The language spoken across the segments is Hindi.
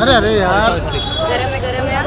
अरे अरे यार, गरम है।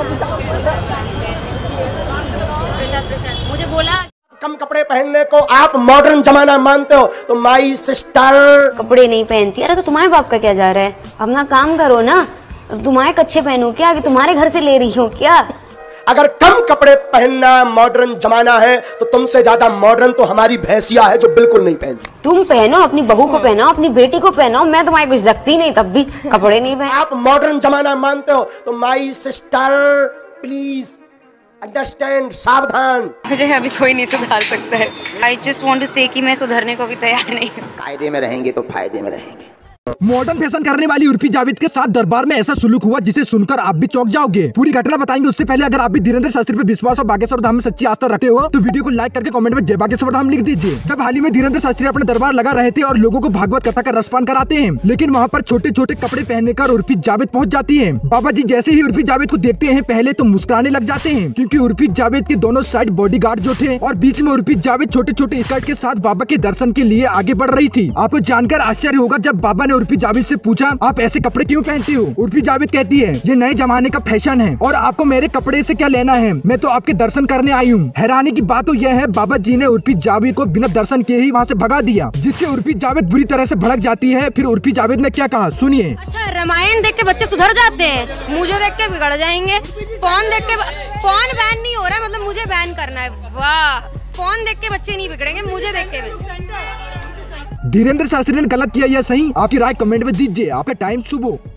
प्रसाद मुझे बोला कम कपड़े पहनने को आप मॉडर्न जमाना मानते हो तो माई सिस्टर कपड़े नहीं पहनती। अरे तो तुम्हारे बाप का क्या जा रहा है, अपना काम करो ना। तुम्हारे कच्चे पहनू क्या, कि तुम्हारे घर से ले रही हूँ क्या? अगर कम कपड़े पहनना मॉडर्न जमाना है तो तुमसे ज्यादा मॉडर्न तो हमारी भैंसिया है जो बिल्कुल नहीं पहनती। तुम पहनो, अपनी बहू को पहनाओ, अपनी बेटी को पहनाओ। मैं तुम्हारी कुछ लगती नहीं, तब भी कपड़े नहीं पहन। आप मॉडर्न जमाना मानते हो तो माई सिस्टर प्लीज अंडरस्टैंड, सावधान। मुझे अभी कोई नहीं सुधार सकता है। आई जस्ट वॉन्ट टू से कि मैं सुधरने को भी तैयार नहीं हूँ। कायदे में रहेंगे तो फायदे में रहेंगे। मॉडर्न फैशन करने वाली उर्फी जावेद के साथ दरबार में ऐसा सुलूक हुआ जिसे सुनकर आप भी चौंक जाओगे। पूरी घटना बताएंगे, उससे पहले अगर आप भी धीरेन्द्र शास्त्री पे विश्वास और बागेश्वर धाम में सच्ची आस्था रखते हो तो वीडियो को लाइक करके कमेंट में जय बागेश्वर धाम लिख दीजिए। जब हाल ही में धीरेन्द्र शास्त्री अपने दरबार लगा रहे थे और लोगों को भागवत कथा का रसपान कराते हैं, लेकिन वहाँ पर छोटे छोटे कपड़े पहनने कर उर्फी जावेद पहुँच जाती है। बाबा जी जैसे ही उर्फी जावेद को देखते हैं पहले तो मुस्कुराने लग जाते हैं, क्योंकि उर्फी जावेद के दोनों साइड बॉडीगार्ड जो थे और बीच में उर्फी जावेद छोटे छोटे स्कर्ट के साथ बाबा के दर्शन के लिए आगे बढ़ रही थी। आपको जानकर आश्चर्य होगा जब बाबा ने उर्फी जावेद से पूछा आप ऐसे कपड़े क्यों पहनती हो। उर्फी जावेद कहती है ये नए जमाने का फैशन है और आपको मेरे कपड़े से क्या लेना है, मैं तो आपके दर्शन करने आई हूँ। हैरानी की बात तो यह है बाबा जी ने उर्फी जावेद को बिना दर्शन के ही वहाँ से भगा दिया, जिससे उर्फी जावेद बुरी तरह से भड़क जाती है। फिर उर्फी जावेद ने क्या कहा सुनिए। अच्छा, रामायण देख के बच्चे सुधर जाते हैं, मुझे देख के बिगड़ जाएंगे। फोन देख के फोन बैन नहीं हो रहा है, मतलब मुझे बैन करना है। वाह, फोन देख के बच्चे नहीं बिगड़ेंगे, मुझे देख के बच्चे। धीरेन्द्र शास्त्री ने गलत किया या सही, आपकी राय कमेंट में दीजिए। आपका टाइम शुभ हो।